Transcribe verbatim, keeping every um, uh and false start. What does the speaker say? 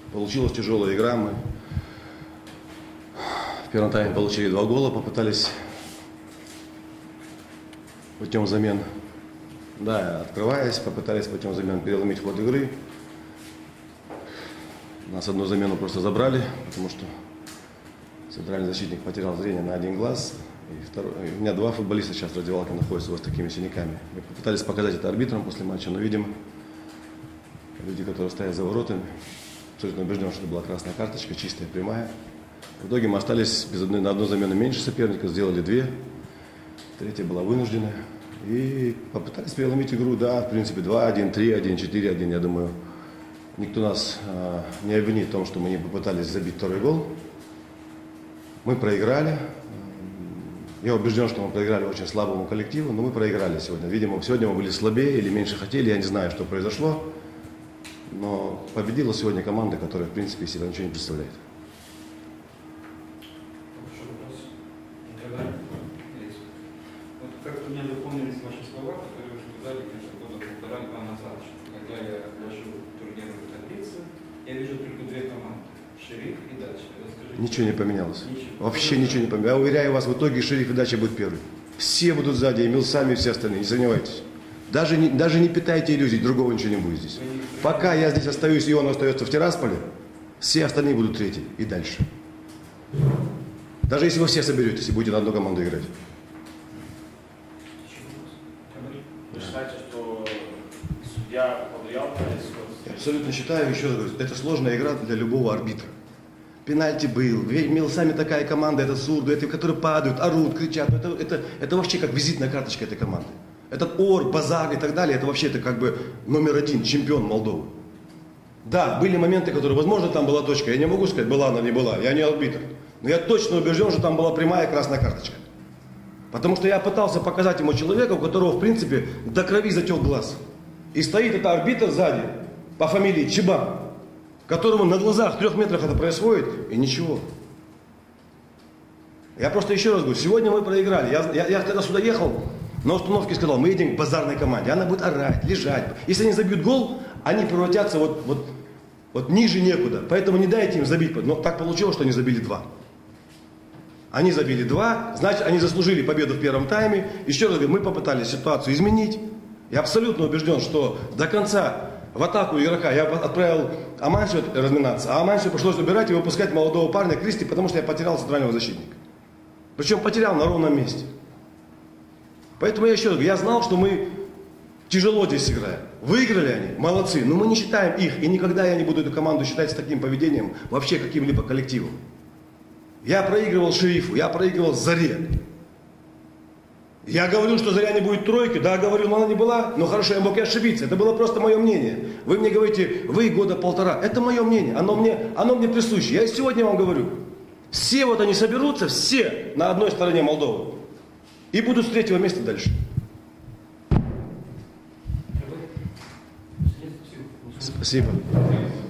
Получилась тяжелая игра. Мы в первом тайме получили два гола, попытались путем замен, да, открываясь, попытались путем замен переломить ход игры. Нас одну замену просто забрали, потому что центральный защитник потерял зрение на один глаз. И второй, у меня два футболиста сейчас в раздевалке находятся вот с такими синяками. Мы попытались показать это арбитрам после матча, но, видимо, люди, которые стоят за воротами, абсолютно убежден, что это была красная карточка, чистая, прямая. В итоге мы остались без одной, на одну замену меньше соперника, сделали две. Третья была вынужденная. И попытались переломить игру, да, в принципе, два-один, три-один, четыре-один, я думаю. Никто нас э, не обвинит в том, что мы не попытались забить второй гол. Мы проиграли. Я убежден, что мы проиграли очень слабому коллективу, но мы проиграли сегодня. Видимо, сегодня мы были слабее или меньше хотели, я не знаю, что произошло. Но победила сегодня команда, которая, в принципе, из себя ничего не представляет. Вот как-то мне запомнились ваши слова, которые вы сказали где-то года полтора-два назад, что когда я ввожу турнирную таблицу, я вижу только две команды. Шериф и Дача. Расскажите, ничего не поменялось. Ничего. Вообще ничего не поменялось. Я уверяю вас, в итоге Шериф и Дача будут первые. Все будут сзади, и Милсами, и все остальные, не сомневайтесь. Даже не, даже не питайте иллюзий, другого ничего не будет здесь. Пока я здесь остаюсь, и он остается в Тирасполе, все остальные будут третьи и дальше. Даже если вы все соберетесь и будете на одну команду играть. Вы считаете, что судья повлиял на исход? Я абсолютно считаю, еще раз говорю, это сложная игра для любого арбитра. Пенальти был, Милсами такая команда, это сурды, это, которые падают, орут, кричат. Это, это, это вообще как визитная карточка этой команды. Этот Ор, Базар и так далее, это вообще это как бы номер один, чемпион Молдовы. Да, были моменты, которые, возможно, там была точка. Я не могу сказать, была она, не была, я не арбитр. Но я точно убежден, что там была прямая красная карточка. Потому что я пытался показать ему человека, у которого, в принципе, до крови затек глаз. И стоит это арбитр сзади, по фамилии Чебан, которому на глазах в трех метрах это происходит, и ничего. Я просто еще раз говорю, сегодня мы проиграли. Я, я, я когда сюда ехал, на установке сказал, мы едем к базарной команде. Она будет орать, лежать. Если они забьют гол, они превратятся вот, вот, вот ниже некуда. Поэтому не дайте им забить. Но так получилось, что они забили два. Они забили два, значит, они заслужили победу в первом тайме. Еще раз говорю, мы попытались ситуацию изменить. Я абсолютно убежден, что до конца в атаку игрока я отправил Амансию разминаться, а Амансию пришлось убирать и выпускать молодого парня Кристи, потому что я потерял центрального защитника. Причем потерял на ровном месте. Поэтому я еще раз говорю, я знал, что мы тяжело здесь играем. Выиграли они, молодцы, но мы не считаем их, и никогда я не буду эту команду считать с таким поведением вообще каким-либо коллективом. Я проигрывал Шерифу, я проигрывал Заре. Я говорю, что Заря не будет тройки, да, говорю, но она не была, но хорошо, я мог и ошибиться, это было просто мое мнение. Вы мне говорите, вы года полтора, это мое мнение, оно мне, оно мне присуще. Я и сегодня вам говорю, все вот они соберутся, все на одной стороне Молдовы, и будут с третьего места дальше. Спасибо.